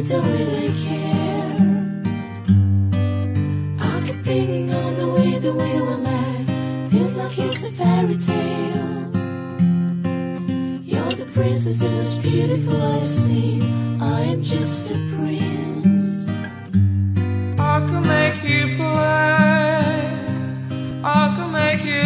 don't really care. I keep thinking on the way we met. Feels like it's a fairy tale. You're the princess, the most beautiful I've seen. I am just a prince. I can make you play, I can make you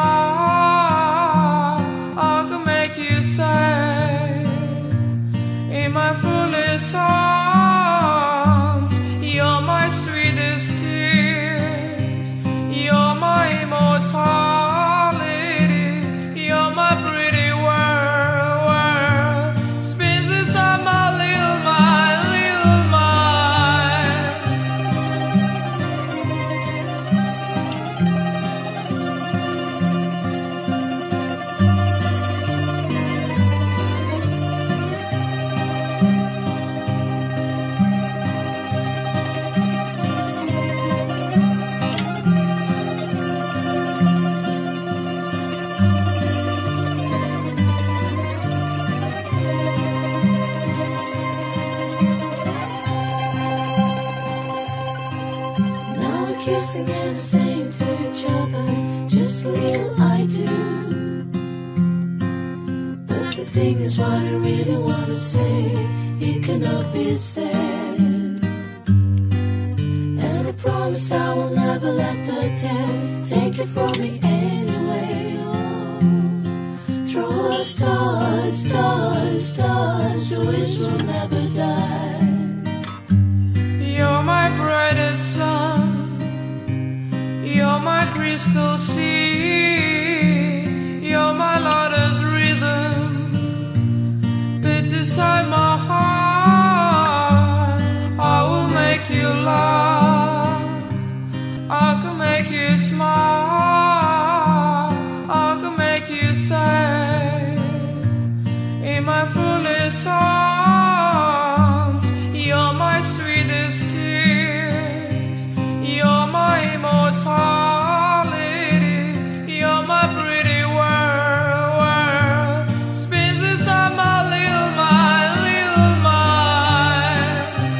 smile, I can make you say in my fullest arms, you're my sweetest kiss, you're my immortality, you're my pretty world, spins inside my little mind, little mind. Now we're kissing and saying to each other just little I do. But the thing is, what I really want to say, it cannot be said. And I promise I will never let the death take it from me anyway. Oh, throw us stars, stars, stars, the wish will never die. You're my brightest sun, you're my crystal sea, you're my lover's rhythm, beats inside my heart. I will make you laugh, I can make you smile, I can make you say in my fullest arms, you're my sweetest kiss, you're my immortality, you're my pretty world, spins inside my little mind, little mind.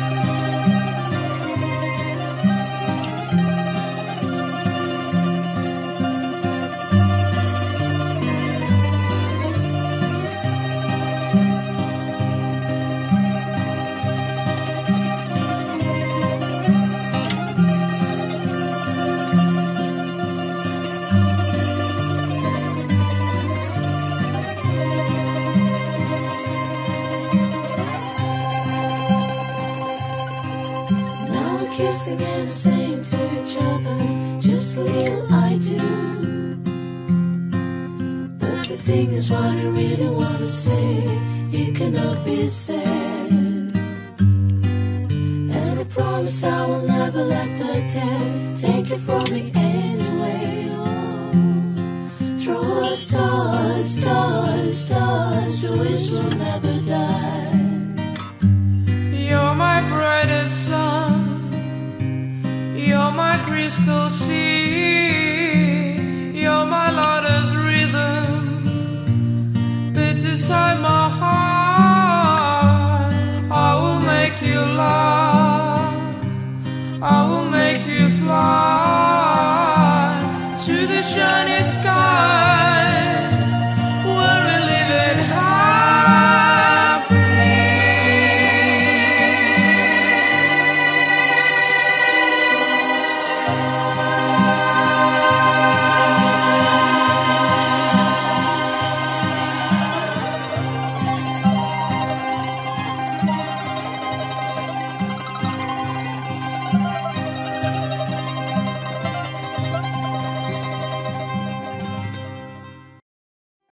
Now we're kissing and saying to each other just little I do. But the thing is, what I really want to say, it cannot be said. And I promise I will never let the death take it from me anyway. Oh, throw us stars, stars, stars, the wish will never die. You're my brightest sun, you're my crystal sea, you're my lover's rhythm, beats inside my heart. I will make you laugh,